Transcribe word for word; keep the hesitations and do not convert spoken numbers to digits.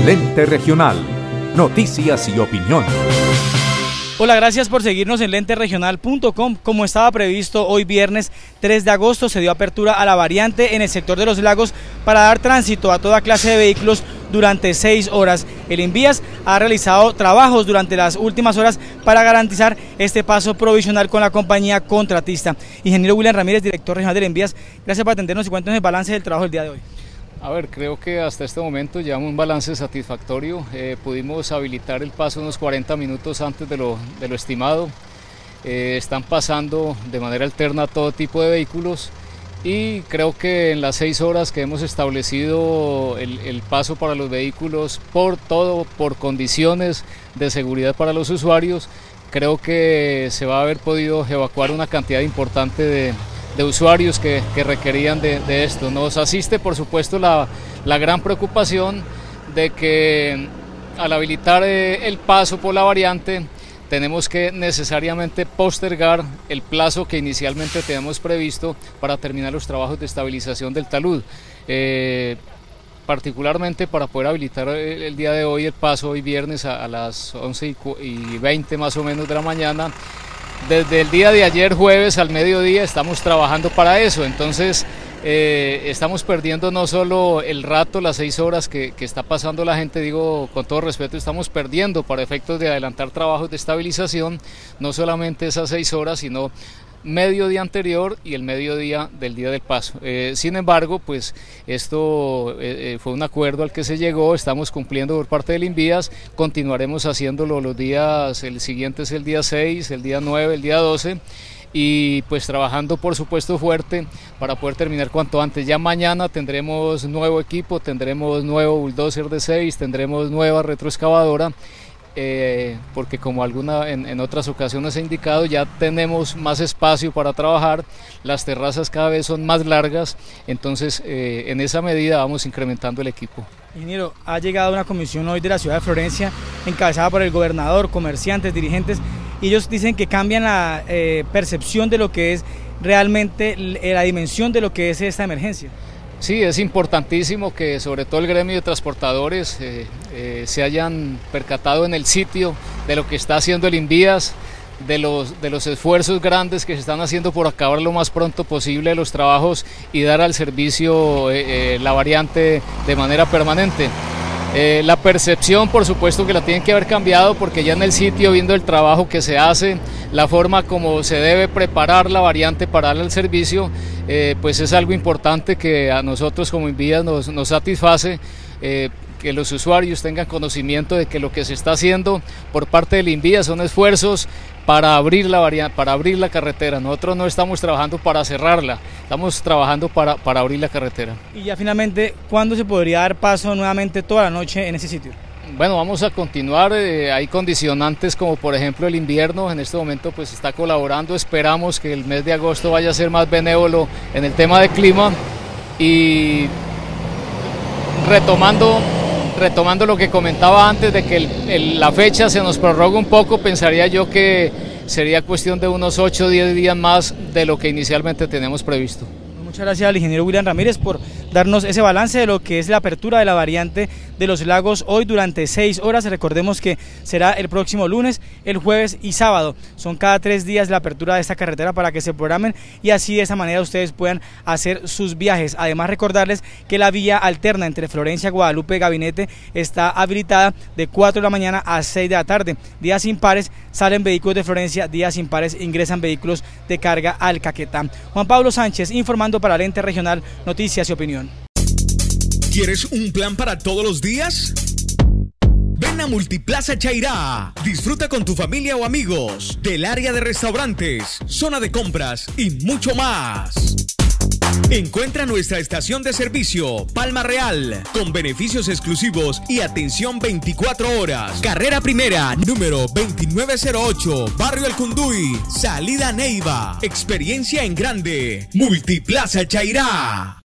Lente Regional. Noticias y opinión. Hola, gracias por seguirnos en lente regional punto com. Como estaba previsto, hoy viernes tres de agosto se dio apertura a la variante en el sector de Los Lagos para dar tránsito a toda clase de vehículos durante seis horas. El Invías ha realizado trabajos durante las últimas horas para garantizar este paso provisional con la compañía contratista. Ingeniero William Ramírez, director regional del Invías, gracias por atendernos y cuéntenos el balance del trabajo del día de hoy. A ver, creo que hasta este momento llevamos un balance satisfactorio. Eh, pudimos habilitar el paso unos cuarenta minutos antes de lo, de lo estimado. Eh, están pasando de manera alterna todo tipo de vehículos y creo que en las seis horas que hemos establecido el, el paso para los vehículos, por todo, por condiciones de seguridad para los usuarios, creo que se va a haber podido evacuar una cantidad importante de de usuarios que, que requerían de, de esto. Nos asiste por supuesto la, la gran preocupación de que al habilitar eh, el paso por la variante tenemos que necesariamente postergar el plazo que inicialmente teníamos previsto para terminar los trabajos de estabilización del talud. Eh, particularmente para poder habilitar el, el día de hoy el paso hoy viernes a, a las once y veinte más o menos de la mañana. Desde el día de ayer jueves al mediodía estamos trabajando para eso, entonces eh, estamos perdiendo no solo el rato, las seis horas que, que está pasando la gente, digo con todo respeto, estamos perdiendo para efectos de adelantar trabajos de estabilización, no solamente esas seis horas, sino mediodía anterior y el mediodía del día del paso. Eh, sin embargo, pues esto eh, fue un acuerdo al que se llegó, estamos cumpliendo por parte del Invías, continuaremos haciéndolo los días, el siguiente es el día seis, el día nueve, el día doce, y pues trabajando por supuesto fuerte para poder terminar cuanto antes. Ya mañana tendremos nuevo equipo, tendremos nuevo bulldozer de seis, tendremos nueva retroexcavadora. Eh, porque como alguna en, en otras ocasiones he indicado, ya tenemos más espacio para trabajar, las terrazas cada vez son más largas, entonces eh, en esa medida vamos incrementando el equipo. Ingeniero, ha llegado una comisión hoy de la ciudad de Florencia encabezada por el gobernador, comerciantes, dirigentes, y ellos dicen que cambian la eh, percepción de lo que es realmente la dimensión de lo que es esta emergencia. Sí, es importantísimo que sobre todo el gremio de transportadores eh, eh, se hayan percatado en el sitio de lo que está haciendo el Invías, de los, de los esfuerzos grandes que se están haciendo por acabar lo más pronto posible los trabajos y dar al servicio eh, eh, la variante de manera permanente. Eh, la percepción por supuesto que la tienen que haber cambiado, porque ya en el sitio, viendo el trabajo que se hace, la forma como se debe preparar la variante para darle el servicio, eh, pues es algo importante que a nosotros como Invías nos, nos satisface, eh, que los usuarios tengan conocimiento de que lo que se está haciendo por parte del Invías son esfuerzos para abrir la variante, para abrir la carretera. Nosotros no estamos trabajando para cerrarla, estamos trabajando para, para abrir la carretera. Y ya finalmente, ¿cuándo se podría dar paso nuevamente toda la noche en ese sitio? Bueno, vamos a continuar, eh, hay condicionantes como por ejemplo el invierno, en este momento pues está colaborando, esperamos que el mes de agosto vaya a ser más benévolo en el tema de clima, y retomando Retomando lo que comentaba antes de que el, el, la fecha se nos prorroga un poco, pensaría yo que sería cuestión de unos ocho o diez días más de lo que inicialmente teníamos previsto. Muchas gracias al ingeniero William Ramírez por darnos ese balance de lo que es la apertura de la variante de Los Lagos hoy durante seis horas. Recordemos que será el próximo lunes, el jueves y sábado. Son cada tres días la apertura de esta carretera para que se programen y así de esa manera ustedes puedan hacer sus viajes. Además, recordarles que la vía alterna entre Florencia, Guadalupe, Gabinete está habilitada de cuatro de la mañana a seis de la tarde. Días impares salen vehículos de Florencia, días impares ingresan vehículos de carga al Caquetá. Juan Pablo Sánchez informando para Lente Regional, Noticias y Opinión. ¿Quieres un plan para todos los días? Ven a Multiplaza Chairá. Disfruta con tu familia o amigos del área de restaurantes, zona de compras y mucho más. Encuentra nuestra estación de servicio Palma Real con beneficios exclusivos y atención veinticuatro horas. Carrera Primera, número veintinueve cero ocho, Barrio El Cunduy, Salida Neiva. Experiencia en grande. Multiplaza Chairá.